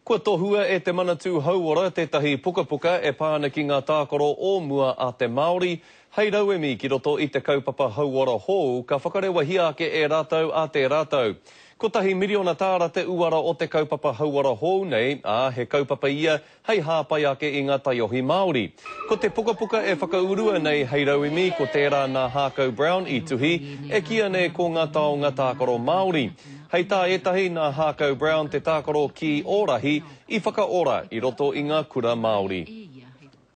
Kua tohua e te manatū hauora tētahi puka puka e pāna ki ngā tākoro o mua a te Maori. Hei rauemi ki roto i te kaupapa hauora hou, ka whakarewa hi ake e rātou a te rātou. Ko tahi miriona tāra te uara o te kaupapa hauora hou nei, he kaupapa ia hei hāpai ake i ngā taiohi Maori. Ko te puka puka e whakaurua nei hei rauemi ko tērā ngā Harko Brown i tuhi, e kia nei ko ngā taonga tākoro Maori. Hei tā etahi ngā Harko Brown te tākoro ki ōrahi i whakaora i roto i ngā kura Maori.